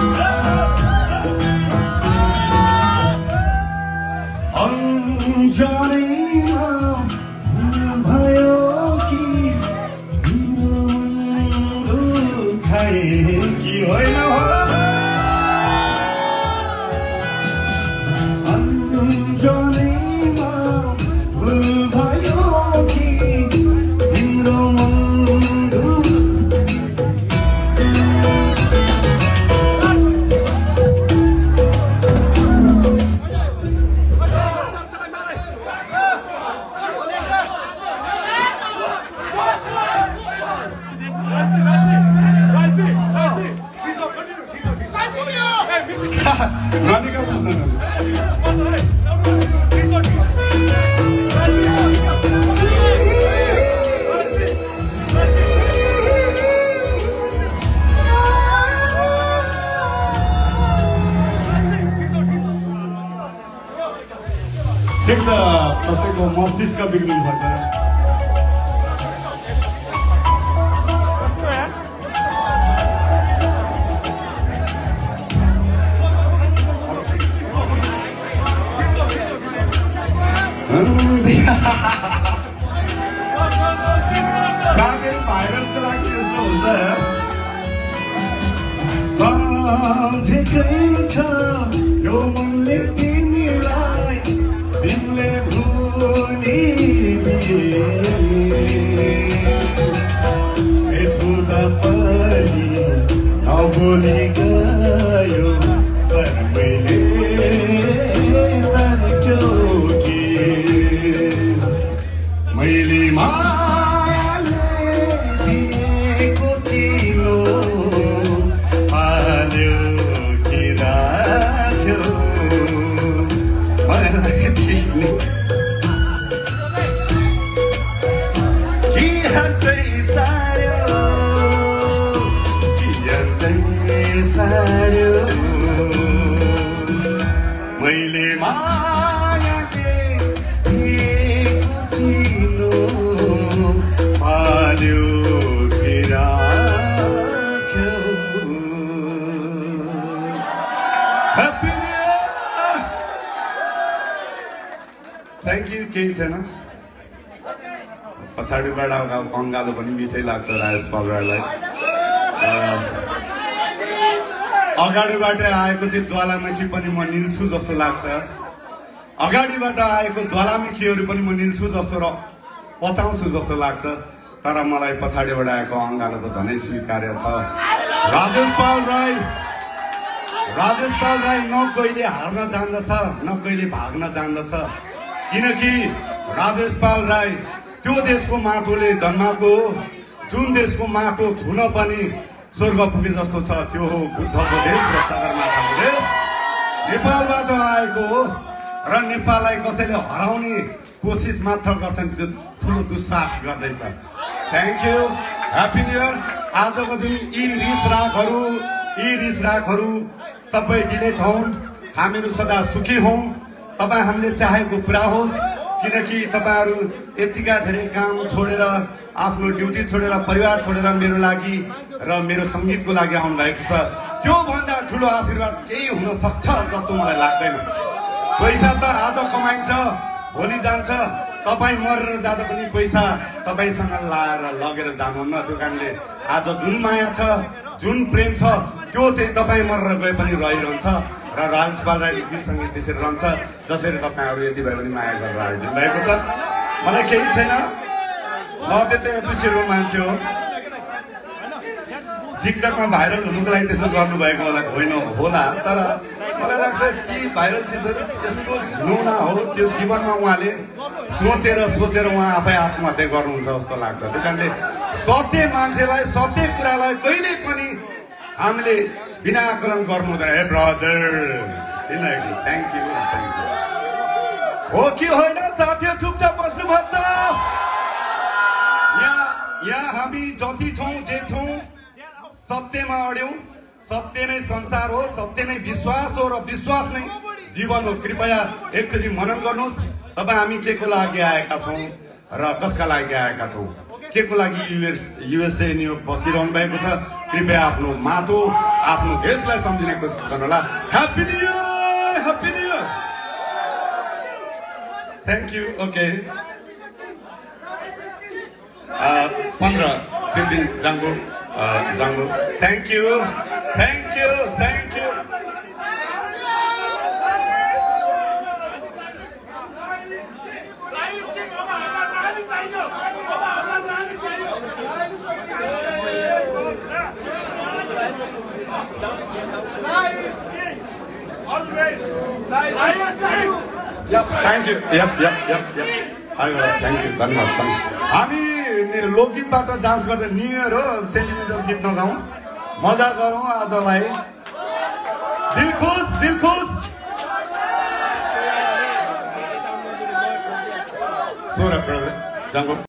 ठिक छ कसैको मस्तिष्क बिग्रिनु पर्छ साथै भाइरलको लागि यस्तो हुन्छ यो मनले तिमीलाई तिमीले भुलिदिए छुँदा पनि नभुलि गयो सर मैले तर्क्यो कि मैले मायाले दिएको तिम्रो पाल्यो कि राख्यो मैले मायाले दिएको तिम्रो पाल्यो कि राख्यो थ्याङ्क यू केही छैन पछाडिबाट अङ्गालो पनि मिठै लाग्छ राजेश पालराईलाई अगाडिबाट आएको चाहिँ ज्वालामुखी पनि म निल्छु जस्तो लाग्छ अगाडिबाट आएको ज्वालामुखीहरू पनि म निल्छु जस्तो र पचाउँछु जस्तो लाग्छ तर मलाई पछाडिबाट आएको अङ्गालो त झनै स्वीकार्य छ राजेश पाल राई न कहिले हार्न जान्दछ न कहिले भाग्न जान्दछ किनकि राजेश पाल राई त्यो देशको माटोले जन्माएको जुन देशको माटो छुन पनि स्वर्ग पुगे जस्तो छ त्यो हो बुद्धको देश र सगरमाथाको देश नेपालबाट आएको हो र नेपाललाई कसैले हराउने कोसिस मात्र गर्छन् त्यो ठुलो दुस्साहस गर्दैछ thank you happy new year आजको दिन यी रिस रागहरू सबै डिलेट हुन् हामीहरू सदा सुखी हौँ तपाईँ हामीले चाहेको पुरा होस् किनकि तपाईँहरू यतिका धेरै काम छोडेर आफ्नो ड्युटी छोडेर परिवार छोडेर मेरो लागि र मेरो सङ्गीतको लागि आउनु भएको छ त्योभन्दा ठुलो आशीर्वाद केही हुन सक्छ जस्तो मलाई लाग्दैन पैसा त आज कमाइन्छ भोलि जान्छ तपाईँ मरेर जाँदा पनि पैसा तपाईँसँग लाएर लगेर जानुहुन्न त्यो कारणले आज जुन माया छ जुन प्रेम छ त्यो चाहिँ तपाईँ मरेर गए पनि रहिरहन्छ र राजेश पाल राईले गीत सङ्गीत त्यसरी रहन्छ जसरी तपाईँहरू यति भए पनि माया गरेर आइदिनु भएको छ मलाई केही छैन म त्यतै एप्रिसिएबल मान्छे हो टिकटकमा भाइरल हुनुको लागि त्यसो गर्नुभएको होइन होला तर मलाई लाग्छ कि भाइरल चिजहरू त्यस्तो नहुना हो त्यो जीवनमा उहाँले सोचेर उहाँ आफै आत्महत्या गर्नुहुन्छ जस्तो लाग्छ त्यही कारणले सत्य मान्छेलाई सत्य कुरालाई कहिले पनि हामीले बिना आकलन गर्नु हुँदैन हे ब्रदर थ्याङ्क यू हो कि होइन साथीहरू चुपचाप बस्नुभयो त यहाँ हामी जति छौँ जे छौँ सत्यमा अड्यौँ सत्य नै संसार हो सत्य नै विश्वास हो र विश्वास नै जीवन हो कृपया एकचोटि मनन गर्नुहोस् तपाईँ हामी के को लागि आएका छौँ र कसका लागि आएका छौँ के को लागि युएसए न्युयोर्क बसिरहनु भएको छ कृपया आफ्नो माटो आफ्नो देशलाई सम्झिने कोसिस गर्नुहोला। Happy new year, happy new year. Thank you. Okay 15 जाङ्गो जाङ्गो। Thank you thank you thank you. Thank you. Yep. Thank you. धन्यवाद। हामी लोकगीतबाट डान्स गर्दै न्यू इयर हो, सेन्टिमेन्टल गीत नगाउँ, मजा गरौँ आजलाई। दिल खुश दिल खुश। सोह्र जाङ्गो।